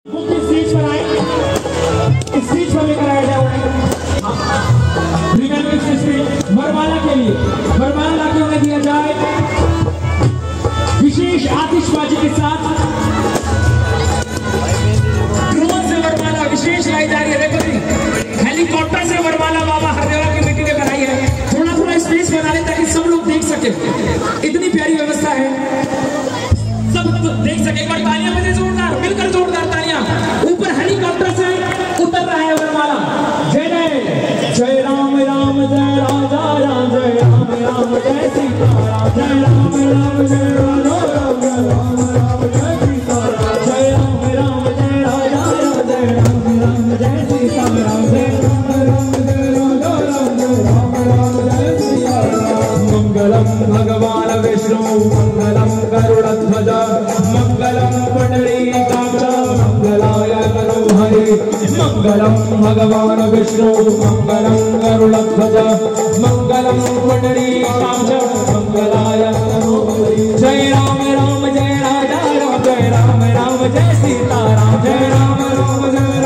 Stage पर आए, stage पर लेकर आया जाओ वरमाला के लिए। वरमाला लाके उन्हें दिया जाए विशेष आतिशबाजी के साथ। ड्रोन से वरमाला विशेष लाई जा रही है। देखो हेलीकॉप्टर से वरमाला बाबा हरदेवा की बेटी ने बनाई है। थोड़ा थोड़ा स्पेस बना ले ताकि सब लोग देख सके। इतनी प्यारी व्यवस्था है, सब देख सके। एक बार तालियां बजे जोरदार, मिलकर जोरदार तालियां। ऊपर हेलीकॉप्टर से उतर रहा है वरमाला। जय जय जय राम राम जय राजा राम, जय राम राम जय सीताराम, जय राम राम जय राजा राम, जय राम राम जय सीताराम, जय राम राम जय राजा राम, जय राम राम जय सीताराम, जय राम राम जय राजा राम, जय राम राम जय सीताराम। मंगलम भगवान विष्णु मंगलम गरुड़ध्वज मंगलम पुंडरीकाक्ष मंगलाय तनोहरे। मंगलम भगवान विष्णु मंगलम गरुड़ध्वज मंगलम पुंडरीकाक्ष मंगलाय तनोहरे। जय राम राम जय राजा राम, जय राम राम जय सीताराम, जय राम राम जय